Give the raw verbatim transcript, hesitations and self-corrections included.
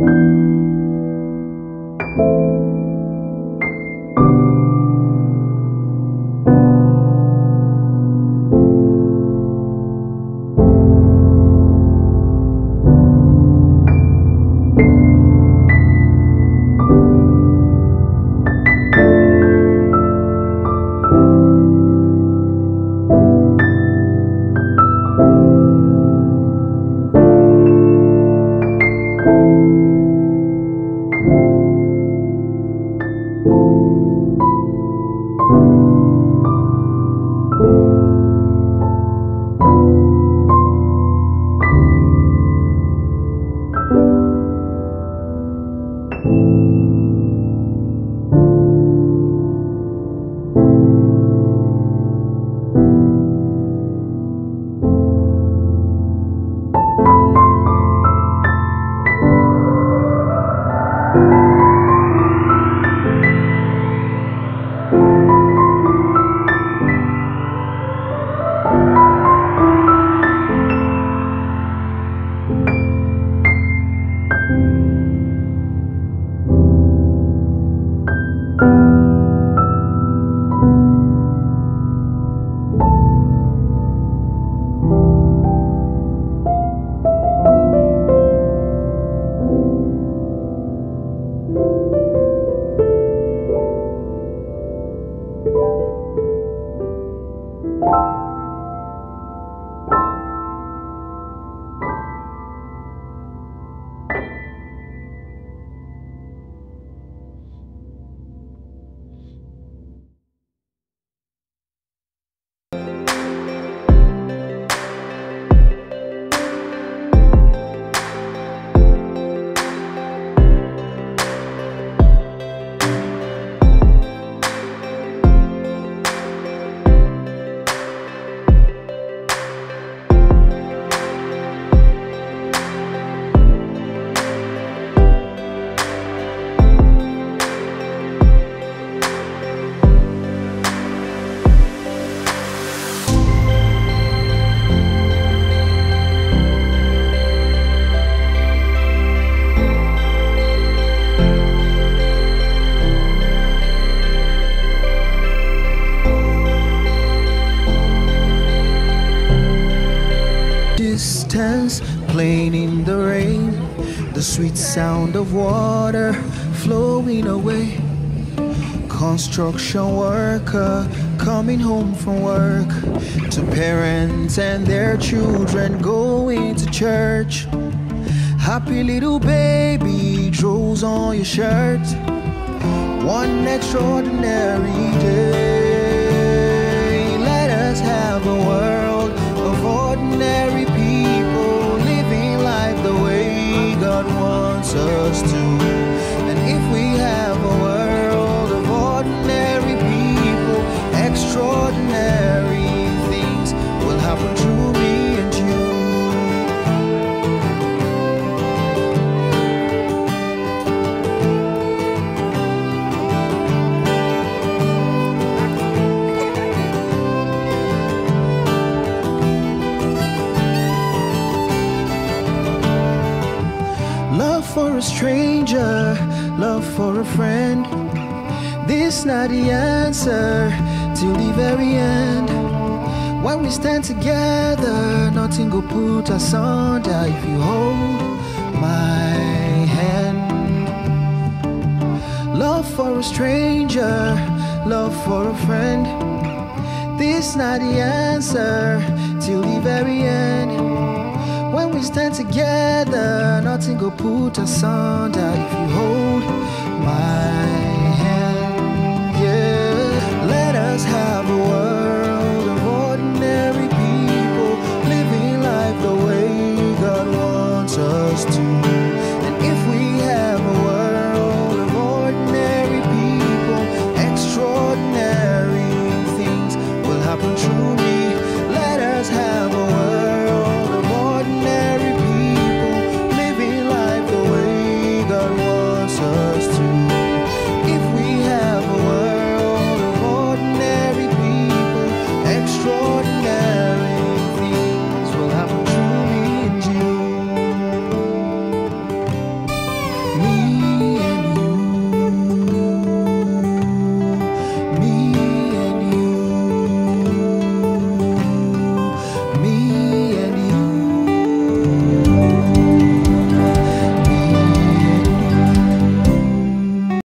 Playing in the rain, the sweet sound of water flowing away. Construction worker coming home from work, to parents and their children going to church. Happy little baby draws on your shirt. One extraordinary day. Let us have a world of ordinary people, living life the way God wants us to. And if we have a world of ordinary people, extraordinary things will happen through me and you. Love for a stranger, love for a friend. This not the answer till the very end. When we stand together, nothing go put us under. If you hold my hand. Love for a stranger, love for a friend. This not the answer till the very end. When we stand together, nothing go put us under. If you hold my